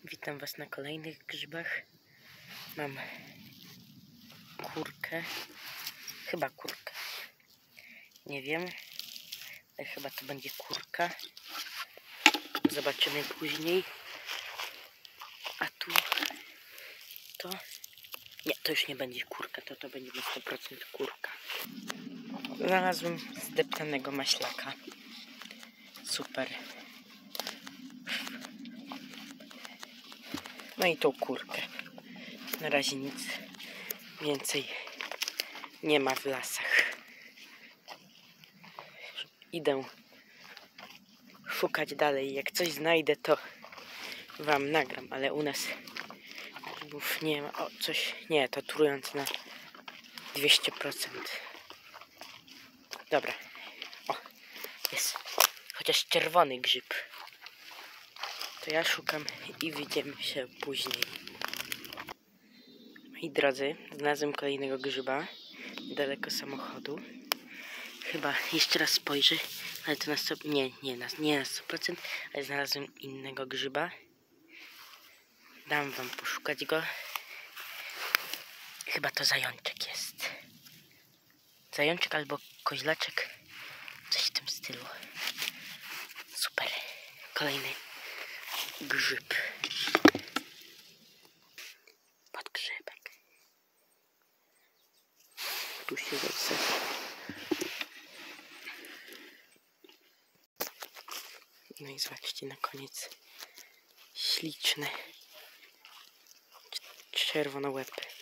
Witam Was na kolejnych grzybach. Mam kurkę. Chyba kurkę. Nie wiem. Ale chyba to będzie kurka. Zobaczymy później. A tu to... Nie, to już nie będzie kurka. To będzie na 100% kurka. Znalazłem zdeptanego maślaka. Super. No i tą kurkę. Na razie nic więcej nie ma w lasach. Idę szukać dalej. Jak coś znajdę, to Wam nagram, ale u nas grzybów nie ma. O, coś. Nie, to trujące na 200%. Dobra. O, jest chociaż czerwony grzyb. To ja szukam i widzimy się później. Moi drodzy, znalazłem kolejnego grzyba daleko samochodu. Chyba jeszcze raz spojrzę, ale to na 100... Nie na 100%, ale znalazłem innego grzyba. Dam Wam poszukać go. Chyba to zajączek jest. Zajączek albo koźlaczek. Coś w tym stylu. Super. Kolejny grzyb. Podgrzybek. Tu się zasadza. No i zobaczcie na koniec. Śliczne. Czerwone łepy.